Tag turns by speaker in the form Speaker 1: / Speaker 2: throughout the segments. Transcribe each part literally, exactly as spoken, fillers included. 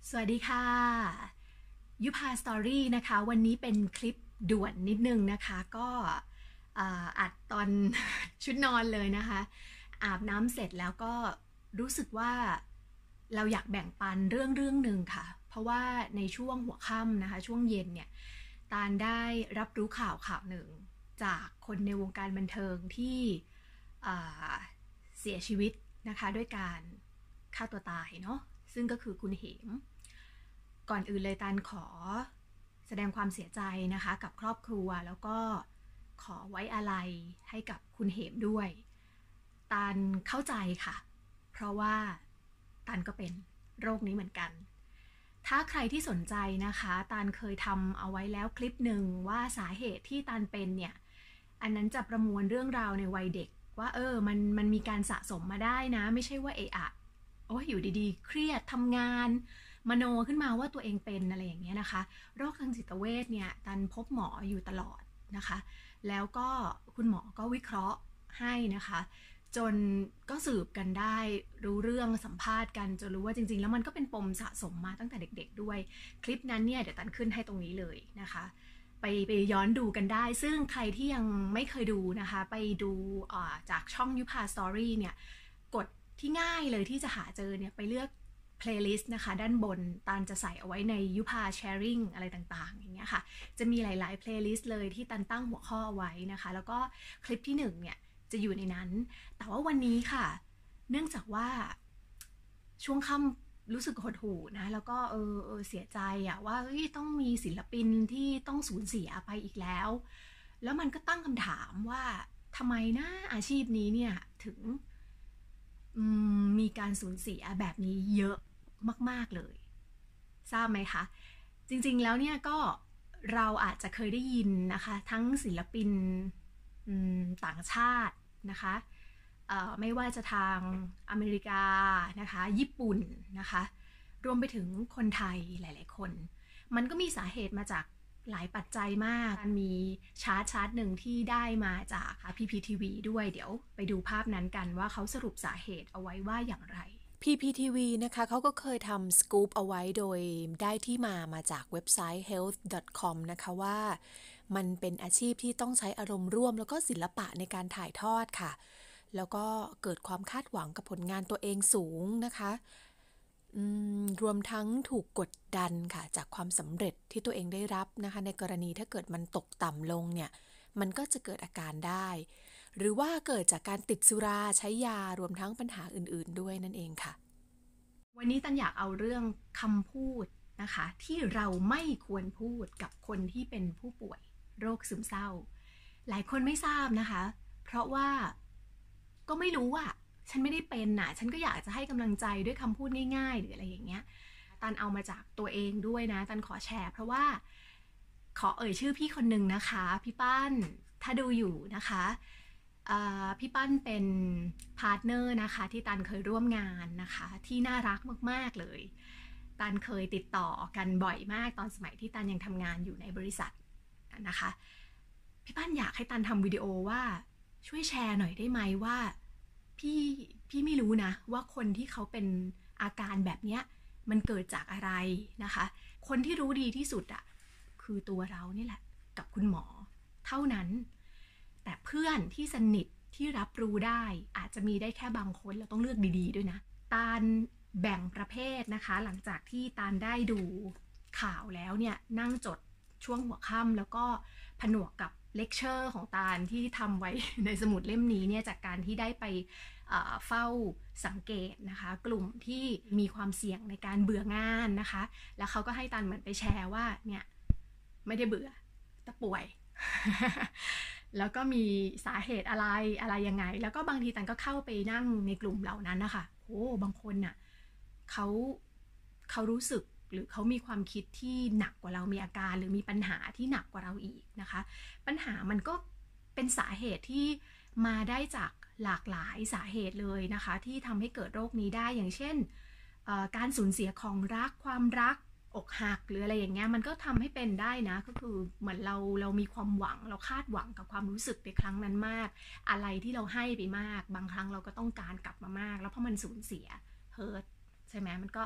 Speaker 1: สวัสดีค่ะยุพาสตอรี่นะคะวันนี้เป็นคลิปด่วนนิดนึงนะคะก็อัดตอน ชุดนอนเลยนะคะอาบน้ำเสร็จแล้วก็รู้สึกว่าเราอยากแบ่งปันเรื่องเรื่องหนึ่งค่ะเพราะว่าในช่วงหัวค่ำนะคะช่วงเย็นเนี่ยตาลได้รับรู้ข่าวข่าวหนึ่งจากคนในวงการบันเทิงที่เสียชีวิตนะคะด้วยการฆ่าตัวตายเนาะซึ่งก็คือคุณเหมก่อนอื่นเลยตาลขอแสดงความเสียใจนะคะกับครอบครัวแล้วก็ขอไว้อาลัยให้กับคุณเหมด้วยตาลเข้าใจค่ะเพราะว่าตาลก็เป็นโรคนี้เหมือนกันถ้าใครที่สนใจนะคะตาลเคยทำเอาไว้แล้วคลิปหนึ่งว่าสาเหตุที่ตาลเป็นเนี่ยอันนั้นจะประมวลเรื่องราวในวัยเด็กว่าเออมันมันมีการสะสมมาได้นะไม่ใช่ว่าเอะอะโอ้ยอยู่ดีๆเครียดทำงานมโนขึ้นมาว่าตัวเองเป็นอะไรอย่างเงี้ยนะคะโรคทางจิตเวชเนี่ยตันพบหมออยู่ตลอดนะคะแล้วก็คุณหมอก็วิเคราะห์ให้นะคะจนก็สืบกันได้รู้เรื่องสัมภาษณ์กันจนรู้ว่าจริงๆแล้วมันก็เป็นปมสะสมมาตั้งแต่เด็กๆด้วยคลิปนั้นเนี่ยเดี๋ยวตันขึ้นให้ตรงนี้เลยนะคะไปไปย้อนดูกันได้ซึ่งใครที่ยังไม่เคยดูนะคะไปดูจากช่องยุพาสตอรี่เนี่ยกดที่ง่ายเลยที่จะหาเจอเนี่ยไปเลือกplaylist นะคะด้านบนตาลจะใส่เอาไว้ในยุพา sharing อะไรต่างๆอย่างเงี้ยค่ะจะมีหลายๆ playlist เลยที่ตันตั้งหัวข้อไว้นะคะแล้วก็คลิปที่หนึ่งเนี่ยจะอยู่ในนั้นแต่ว่าวันนี้ค่ะเนื่องจากว่าช่วงค่ำรู้สึกหดหู่นะแล้วก็เออเออเสียใจอะว่าเฮ้ยต้องมีศิลปินที่ต้องสูญเสียไปอีกแล้วแล้วมันก็ตั้งคำถามว่าทำไมนะอาชีพนี้เนี่ยถึงมีการสูญเสียแบบนี้เยอะมากๆเลยทราบไหมคะจริงๆแล้วเนี่ยก็เราอาจจะเคยได้ยินนะคะทั้งศิลปินต่างชาตินะคะไม่ว่าจะทางอเมริกานะคะญี่ปุ่นนะคะรวมไปถึงคนไทยหลายๆคนมันก็มีสาเหตุมาจากหลายปัจจัยมากมีชาร์ตชาร์ตหนึ่งที่ได้มาจาก พี พี ที วี ด้วยเดี๋ยวไปดูภาพนั้นกันว่าเขาสรุปสาเหตุเอาไว้ว่าอย่างไร
Speaker 2: พี พี ที วี นะคะเขาก็เคยทำสกู๊ปเอาไว้โดยได้ที่มามาจากเว็บไซต์ เฮลท์ ดอท คอม นะคะว่ามันเป็นอาชีพที่ต้องใช้อารมณ์ร่วมแล้วก็ศิลปะในการถ่ายทอดค่ะแล้วก็เกิดความคาดหวังกับผลงานตัวเองสูงนะคะรวมทั้งถูกกดดันค่ะจากความสำเร็จที่ตัวเองได้รับนะคะในกรณีถ้าเกิดมันตกต่ำลงเนี่ยมันก็จะเกิดอาการได้หรือว่าเกิดจากการติดสุราใช้ยารวมทั้งปัญหาอื่นๆด้วยนั่นเองค่ะ
Speaker 1: วันนี้ตันอยากเอาเรื่องคำพูดนะคะที่เราไม่ควรพูดกับคนที่เป็นผู้ป่วยโรคซึมเศร้าหลายคนไม่ทราบนะคะเพราะว่าก็ไม่รู้อ่ะฉันไม่ได้เป็นน่ะฉันก็อยากจะให้กำลังใจด้วยคำพูดง่ายๆหรืออะไรอย่างเงี้ยตันเอามาจากตัวเองด้วยนะตันขอแชร์เพราะว่าขอเอ่ยชื่อพี่คนหนึ่งนะคะพี่ปั้นถ้าดูอยู่นะคะพี่ปั้นเป็นพาร์ทเนอร์นะคะที่ตันเคยร่วมงานนะคะที่น่ารักมากๆเลยตันเคยติดต่อกันบ่อยมากตอนสมัยที่ตันยังทำงานอยู่ในบริษัทนะคะพี่ปั้นอยากให้ตันทำวิดีโอว่าช่วยแชร์หน่อยได้ไหมว่าพี่พี่ไม่รู้นะว่าคนที่เขาเป็นอาการแบบเนี้ยมันเกิดจากอะไรนะคะคนที่รู้ดีที่สุดอะคือตัวเรานี่แหละกับคุณหมอเท่านั้นแต่เพื่อนที่สนิทที่รับรู้ได้อาจจะมีได้แค่บางคนเราต้องเลือกดีๆด้วยนะตาลแบ่งประเภทนะคะหลังจากที่ตาลได้ดูข่าวแล้วเนี่ยนั่งจดช่วงหัวค่ำแล้วก็ผนวกกับเลคเชอร์ของตาลที่ทำไว้ในสมุดเล่มนี้เนี่ยจากการที่ได้ไปเฝ้าสังเกตนะคะกลุ่มที่มีความเสี่ยงในการเบื่องานนะคะแล้วเขาก็ให้ตาลเหมือนไปแชร์ว่าเนี่ยไม่ได้เบื่อแต่ป่วย แล้วก็มีสาเหตุอะไรอะไรยังไงแล้วก็บางทีตันก็เข้าไปนั่งในกลุ่มเหล่านั้นนะคะโอ้บางคนน่ะเขาเขารู้สึกหรือเขามีความคิดที่หนักกว่าเรามีอาการหรือมีปัญหาที่หนักกว่าเราอีกนะคะปัญหามันก็เป็นสาเหตุที่มาได้จากหลากหลายสาเหตุเลยนะคะที่ทำให้เกิดโรคนี้ได้อย่างเช่นการสูญเสียของรักความรักอกหักหรืออะไรอย่างเงี้ยมันก็ทำให้เป็นได้นะก็คือเหมือนเราเรามีความหวังเราคาดหวังกับความรู้สึกในครั้งนั้นมากอะไรที่เราให้ไปมากบางครั้งเราก็ต้องการกลับมามากแล้วพอมันสูญเสียเฮิร์ตใช่ไหมมันก็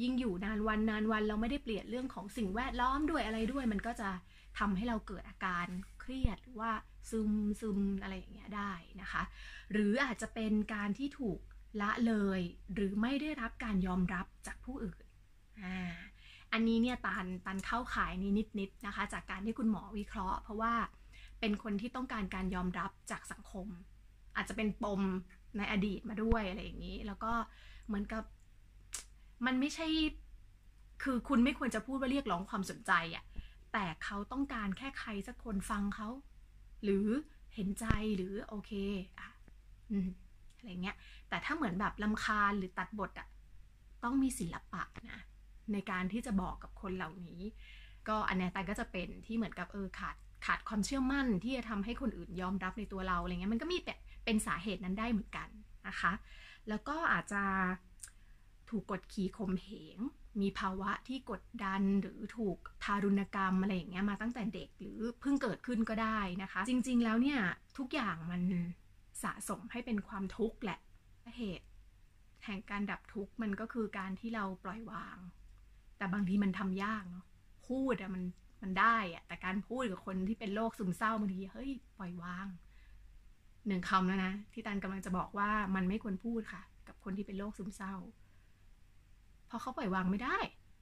Speaker 1: ยิ่งอยู่นานวันนานวันเราไม่ได้เปลี่ยนเรื่องของสิ่งแวดล้อมด้วยอะไรด้วยมันก็จะทำให้เราเกิดอาการเครียดหรือว่าซึมซึมอะไรอย่างเงี้ยได้นะคะหรืออาจจะเป็นการที่ถูกละเลยหรือไม่ได้รับการยอมรับจากผู้อื่นอ่าอันนี้เนี่ยตันตันเข้าข่ายนี้นิดๆนะคะจากการที่คุณหมอวิเคราะห์เพราะว่าเป็นคนที่ต้องการการยอมรับจากสังคมอาจจะเป็นปมในอดีตมาด้วยอะไรอย่างนี้แล้วก็เหมือนกับมันไม่ใช่คือคุณไม่ควรจะพูดว่าเรียกร้องความสนใจอะแต่เขาต้องการแค่ใครสักคนฟังเขาหรือเห็นใจหรือโอเคอ่ะอืมอะไรเงี้ยแต่ถ้าเหมือนแบบรำคาญหรือตัดบทอะต้องมีศิลปะนะในการที่จะบอกกับคนเหล่านี้ก็อันนี้ตันก็จะเป็นที่เหมือนกับเออขาดขาดความเชื่อมั่นที่จะทำให้คนอื่นยอมรับในตัวเราอะไรเงี้ยมันก็มีเป็นสาเหตุนั้นได้เหมือนกันนะคะแล้วก็อาจจะถูกกดขี่ข่มเหงมีภาวะที่กดดันหรือถูกทารุณกรรมอะไรอย่างเงี้ยมาตั้งแต่เด็กหรือเพิ่งเกิดขึ้นก็ได้นะคะจริงๆแล้วเนี่ยทุกอย่างมันสะสมให้เป็นความทุกข์แหละเหตุแห่งการดับทุกข์มันก็คือการที่เราปล่อยวางแต่บางทีมันทำยากเนาะพูดอะมันมันได้อะแต่การพูดกับคนที่เป็นโรคซึมเศร้าบางทีเฮ้ยปล่อยวางหนึ่งคำแล้วนะที่ตันกำลังจะบอกว่ามันไม่ควรพูดค่ะกับคนที่เป็นโรคซึมเศร้าเพราะเขาปล่อยวางไม่ได้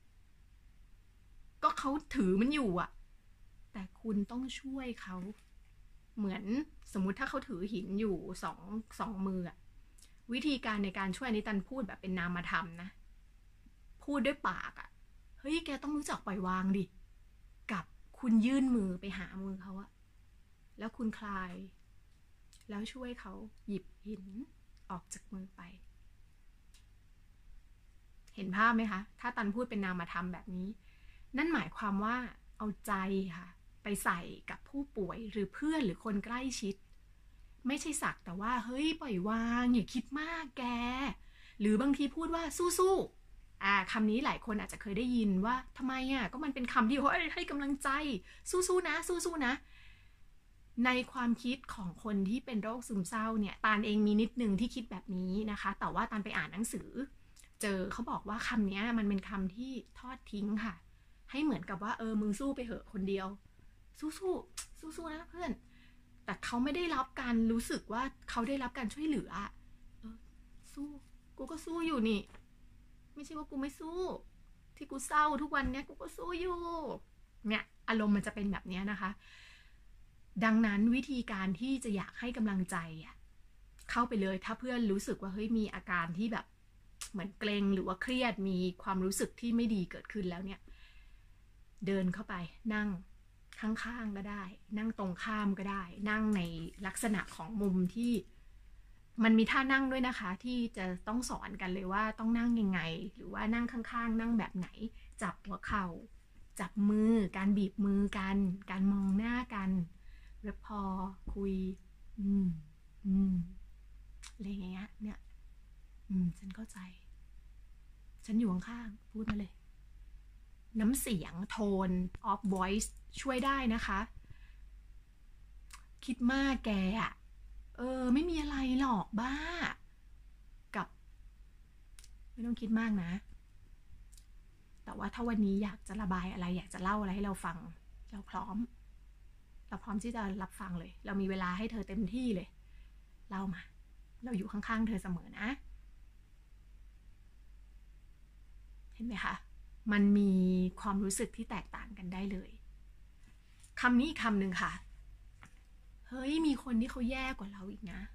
Speaker 1: ก็เขาถือมันอยู่อะแต่คุณต้องช่วยเขาเหมือนสมมุติถ้าเขาถือหินอยู่สองสองมืออะวิธีการในการช่วยอันนี้ตันพูดแบบเป็นนามธรรมนะพูดด้วยปากอะเฮ้ยแกต้องรู้จักปล่อยวางดิกับคุณยื่นมือไปหามือเขาอะแล้วคุณคลายแล้วช่วยเขาหยิบหินออกจากมือไปเห็นภาพไหมคะถ้าตันพูดเป็นนามธรรมแบบนี้นั่นหมายความว่าเอาใจค่ะไปใส่กับผู้ป่วยหรือเพื่อนหรือคนใกล้ชิดไม่ใช่สักแต่ว่าเฮ้ยปล่อยวางอย่าคิดมากแกหรือบางทีพูดว่าสู้ๆอ่าคำนี้หลายคนอาจจะเคยได้ยินว่าทำไมอ่ะก็มันเป็นคำที่เฮ้ยให้กำลังใจสู้ๆนะสู้ๆนะในความคิดของคนที่เป็นโรคซึมเศร้าเนี่ยตาลเองมีนิดนึงที่คิดแบบนี้นะคะแต่ว่าตาลไปอ่านหนังสือเจอเขาบอกว่าคำนี้มันเป็นคำที่ทอดทิ้งค่ะให้เหมือนกับว่าเออมึงสู้ไปเหอะคนเดียวสู้ๆสู้ๆนะเพื่อนแต่เขาไม่ได้รับการรู้สึกว่าเขาได้รับการช่วยเหลือเออสู้กูก็สู้อยู่นี่ไม่ใช่ว่ากูไม่สู้ที่กูเศร้าทุกวันเนี้ยกูก็สู้อยู่เนี่ยอารมณ์มันจะเป็นแบบนี้นะคะดังนั้นวิธีการที่จะอยากให้กำลังใจอ่ะเข้าไปเลยถ้าเพื่อนรู้สึกว่าเฮ้ยมีอาการที่แบบเหมือนเกรงหรือว่าเครียดมีความรู้สึกที่ไม่ดีเกิดขึ้นแล้วเนี่ยเดินเข้าไปนั่งข้างๆก็ได้นั่งตรงข้ามก็ได้นั่งในลักษณะของมุมที่มันมีท่านั่งด้วยนะคะที่จะต้องสอนกันเลยว่าต้องนั่งยังไงหรือว่านั่งข้างๆนั่งแบบไหนจับหัวเข่าจับมือการบีบมือกันการมองหน้ากันแล้วพอคุยอืมอืมอะไรอย่างเงี้ยเนี่ยอืมฉันเข้าใจฉันอยู่ข้างๆพูดมาเลยน้ำเสียงโทน of voice ช่วยได้นะคะคิดมากแกอะเออไม่มีอะไรหรอกบ้ากับไม่ต้องคิดมากนะแต่ว่าถ้าวันนี้อยากจะระบายอะไรอยากจะเล่าอะไรให้เราฟังเราพร้อมเราพร้อมที่จะรับฟังเลยเรามีเวลาให้เธอเต็มที่เลยเล่ามาเราอยู่ข้างๆเธอเสมอนะเห็นไหมคะมันมีความรู้สึกที่แตกต่างกันได้เลยคำนี้อีกคำหนึ่งค่ะเฮ้ยมีคนที่เขาแย่กว่าเราอีกนะ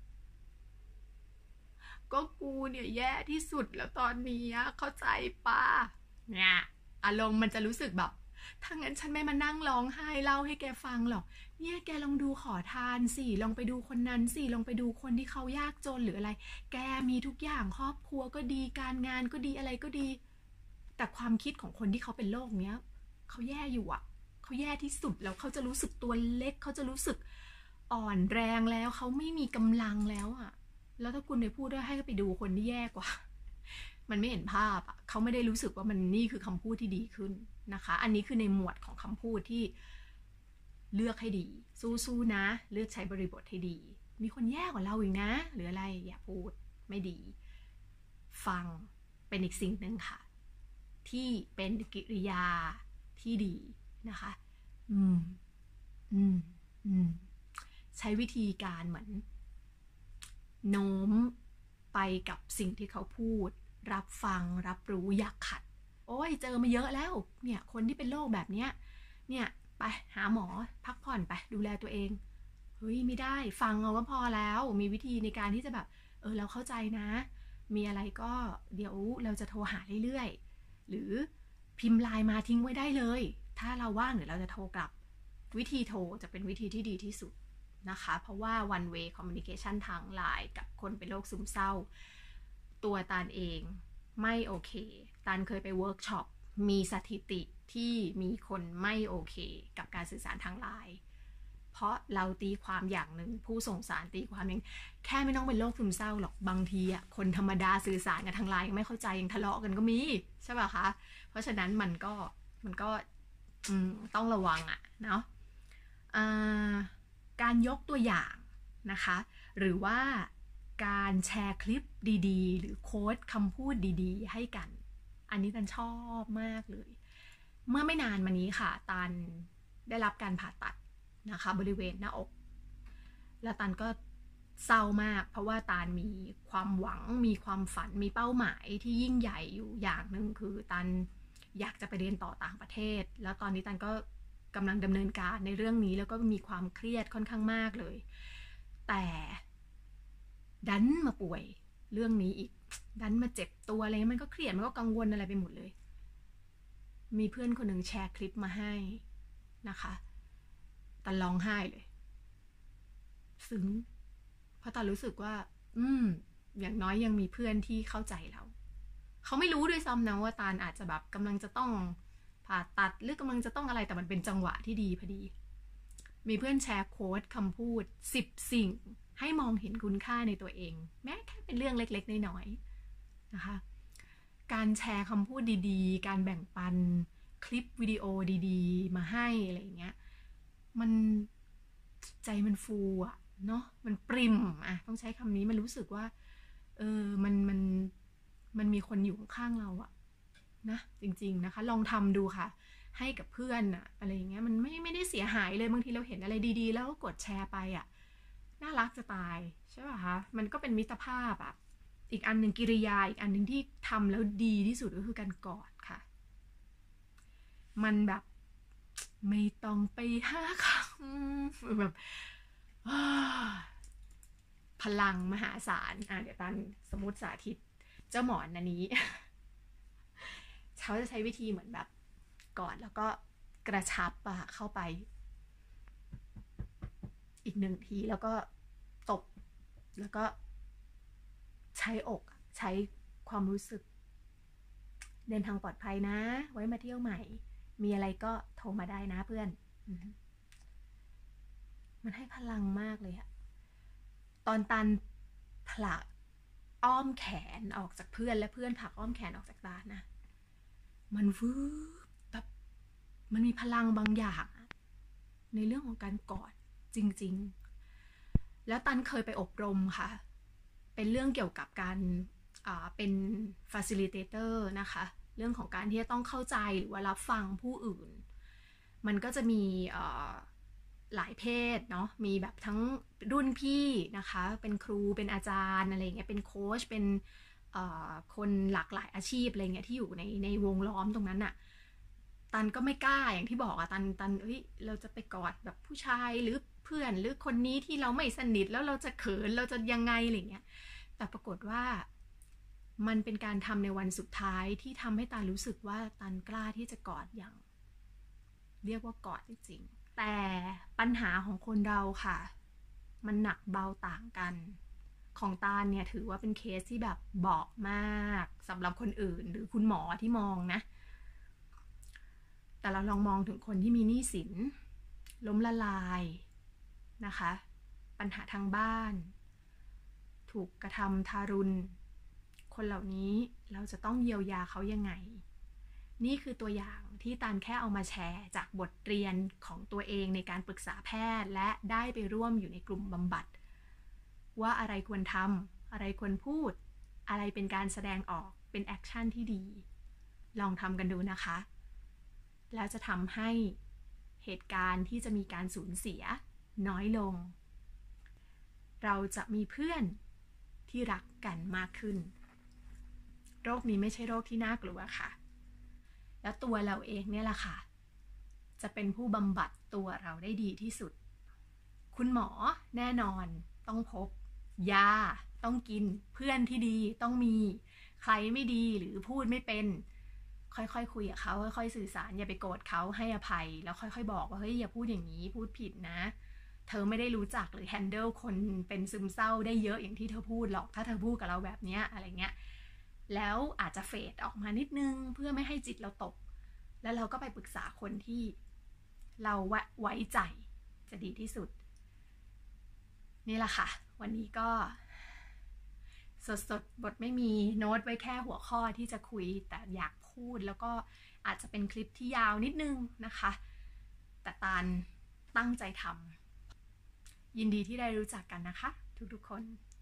Speaker 1: ก็กูเนี่ยแย่ที่สุดแล้วตอนนี้เข้าใจป่ะเนี่ยอารมณ์มันจะรู้สึกแบบถ้างั้นฉันไม่มานั่งร้องไห้เล่าให้แกฟังหรอกเนี่ยแกลองดูขอทานสิลองไปดูคนนั้นสิลองไปดูคนที่เขายากจนหรืออะไรแกมีทุกอย่างครอบครัวก็ดีการงานก็ดีอะไรก็ดีแต่ความคิดของคนที่เขาเป็นโรคเนี้ยเขาแย่อยู่อ่ะเขาแย่ที่สุดแล้วเขาจะรู้สึกตัวเล็กเขาจะรู้สึกอ่อนแรงแล้วเขาไม่มีกำลังแล้วอ่ะแล้วถ้าคุณไปพูดด้วยให้ไปดูคนที่แย่กว่ามันไม่เห็นภาพอ่ะเขาไม่ได้รู้สึกว่ามันนี่คือคำพูดที่ดีขึ้นนะคะอันนี้คือในหมวดของคำพูดที่เลือกให้ดีสู้ๆนะเลือกใช้บริบทให้ดีมีคนแย่กว่าเราอีกนะหรืออะไรอย่าพูดไม่ดีฟังเป็นอีกสิ่งหนึ่งค่ะที่เป็นกิริยาที่ดีนะคะอืมอืมอืมใช้วิธีการเหมือนโน้มไปกับสิ่งที่เขาพูดรับฟังรับรู้อยากขัดโอ้ยเจอมาเยอะแล้วเนี่ยคนที่เป็นโรคแบบเนี้ยเนี่ยไปหาหมอพักผ่อนไปดูแลตัวเองเฮ้ยไม่ได้ฟังเอาก็พอแล้วมีวิธีในการที่จะแบบเออเราเข้าใจนะมีอะไรก็เดี๋ยวเราจะโทรหาเรื่อยๆหรือพิมพ์ไลน์มาทิ้งไว้ได้เลยถ้าเราว่างเดี๋ยวเราจะโทรกลับวิธีโทรจะเป็นวิธีที่ดีที่สุดนะคะเพราะว่า one way communication ทางไลน์กับคนเป็นโรคซึมเศร้าตัวตาลเองไม่โอเคตาลเคยไปเวิร์กช็อปมีสถิติที่มีคนไม่โอเคกับการสื่อสารทางไลน์เพราะเราตีความอย่างหนึ่งผู้ส่งสารตีความอย่างแค่ไม่ต้องเป็นโรคซึมเศร้าหรอกบางทีอ่ะคนธรรมดาสื่อสารกันทางไลน์ยังไม่เข้าใจยังทะเลาะกันก็มีใช่ป่ะคะเพราะฉะนั้นมันก็มันก็ต้องระวังอ่ะเนาะการยกตัวอย่างนะคะหรือว่าการแชร์คลิปดีๆหรือโค้ดคำพูดดีๆให้กันอันนี้ตันชอบมากเลยเมื่อไม่นานมานี้ค่ะตันได้รับการผ่าตัดนะคะบริเวณหน้าอกแล้วตันก็เศร้ามากเพราะว่าตันมีความหวังมีความฝันมีเป้าหมายที่ยิ่งใหญ่อยู่อย่างหนึ่งคือตันอยากจะไปเรียนต่อต่างประเทศแล้วตอนนี้ตันก็กำลังดำเนินการในเรื่องนี้แล้วก็มีความเครียดค่อนข้างมากเลยแต่ดันมาป่วยเรื่องนี้อีกดันมาเจ็บตัวอะไรมันก็เครียดมันก็กังวลอะไรไปหมดเลยมีเพื่อนคนหนึ่งแชร์คลิปมาให้นะคะตันร้องไห้เลยซึ้งเพราะตันรู้สึกว่าอืมอย่างน้อยยังมีเพื่อนที่เข้าใจเราเขาไม่รู้ด้วยซ้ำนะว่าตันอาจจะแบบกำลังจะต้องผ่าตัดหรือกำลังจะต้องอะไรแต่มันเป็นจังหวะที่ดีพอดีมีเพื่อนแชร์โค้ดคำพูดสิบสิ่งให้มองเห็นคุณค่าในตัวเองแม้แค่เป็นเรื่องเล็กๆน้อยๆนะคะการแชร์คำพูดดีๆการแบ่งปันคลิปวิดีโอดีๆมาให้อะไรอย่างเงี้ยมันใจมันฟูอะเนาะมันปริมอะต้องใช้คำนี้มันรู้สึกว่าเออมันมันมันมีคนอยู่ข้างเราอะนะจริงๆนะคะลองทำดูค่ะให้กับเพื่อนอะอะไรอย่างเงี้ยมันไม่ไม่ได้เสียหายเลยบางทีเราเห็นอะไรดีๆแล้วก็กดแชร์ไปอะน่ารักจะตายใช่ป่ะคะมันก็เป็นมิตรภาพอะอีกอันหนึ่งกิริยาอีกอันหนึ่งที่ทำแล้วดีที่สุดก็คือการกอดค่ะมันแบบไม่ต้องไปหาคำแบบพลังมหาศาลอ่ะเดี๋ยวตันสมมติสาธิตเจ้าหมอนอันนี้เขาจะใช้วิธีเหมือนแบบกอดแล้วก็กระชับอะเข้าไปอีกหนึ่งทีแล้วก็ตบแล้วก็ใช้อกใช้ความรู้สึกเดินทางปลอดภัยนะไว้มาเที่ยวใหม่มีอะไรก็โทรมาได้นะเพื่อนมันให้พลังมากเลยอะตอนตันผลักอ้อมแขนออกจากเพื่อนและเพื่อนผลักอ้อมแขนออกจากตานะมันวืบแบบมันมีพลังบางอย่างในเรื่องของการกอดจริงๆแล้วตันเคยไปอบรมค่ะเป็นเรื่องเกี่ยวกับการเป็น facilitator นะคะเรื่องของการที่จะต้องเข้าใจหรือว่ารับฟังผู้อื่นมันก็จะมีหลายเพศเนาะมีแบบทั้งรุ่นพี่นะคะเป็นครูเป็นอาจารย์อะไรเงี้ยเป็นโค้ชเป็นคนหลากหลายอาชีพอะไรเงี้ยที่อยู่ในในวงล้อมตรงนั้นน่ะตันก็ไม่กล้าอย่างที่บอกอะตันตันเฮ้ยเราจะไปกอดแบบผู้ชายหรือเพื่อนหรือคนนี้ที่เราไม่สนิทแล้วเราจะเขินเราจะยังไงอะไรเงี้ยแต่ปรากฏว่ามันเป็นการทำในวันสุดท้ายที่ทำให้ตันรู้สึกว่าตันกล้าที่จะกอดอย่างเรียกว่ากอดจริงๆแต่ปัญหาของคนเราค่ะมันหนักเบาต่างกันของตาเนี่ยถือว่าเป็นเคสที่แบบเบาๆมากสำหรับคนอื่นหรือคุณหมอที่มองนะแต่เราลองมองถึงคนที่มีหนี้สินล้มละลายนะคะปัญหาทางบ้านถูกกระทำทารุณคนเหล่านี้เราจะต้องเยียวยาเขายังไงนี่คือตัวอย่างที่ตันแค่เอามาแชร์จากบทเรียนของตัวเองในการปรึกษาแพทย์และได้ไปร่วมอยู่ในกลุ่มบำบัดว่าอะไรควรทำอะไรควรพูดอะไรเป็นการแสดงออกเป็นแอคชั่นที่ดีลองทำกันดูนะคะแล้วจะทำให้เหตุการณ์ที่จะมีการสูญเสียน้อยลงเราจะมีเพื่อนที่รักกันมากขึ้นโรคนี้ไม่ใช่โรคที่น่ากลัวค่ะแล้วตัวเราเองเนี่ยแหละค่ะจะเป็นผู้บำบัดตัวเราได้ดีที่สุดคุณหมอแน่นอนต้องพบยาต้องกินเพื่อนที่ดีต้องมีใครไม่ดีหรือพูดไม่เป็นค่อยๆ ค, คุยกับเขาค่อยๆสื่อสารอย่าไปโกรธเขาให้อภัยแล้วค่อยๆบอกว่าเฮ้ยอย่าพูดอย่างนี้พูดผิดนะเธอไม่ได้รู้จักหรือแฮนเดิลคนเป็นซึมเศร้าได้เยอะอย่างที่เธอพูดหรอกถ้าเธอพูดกับเราแบบนี้อะไรเงี้ยแล้วอาจจะเฟดออกมานิดนึงเพื่อไม่ให้จิตเราตกแล้วเราก็ไปปรึกษาคนที่เราไว้ใจจะดีที่สุดนี่แหละค่ะวันนี้ก็สดๆบทไม่มีโน้ตไว้แค่หัวข้อที่จะคุยแต่อยากพูดแล้วก็อาจจะเป็นคลิปที่ยาวนิดนึงนะคะแต่ตาลตั้งใจทำยินดีที่ได้รู้จักกันนะคะทุกๆคน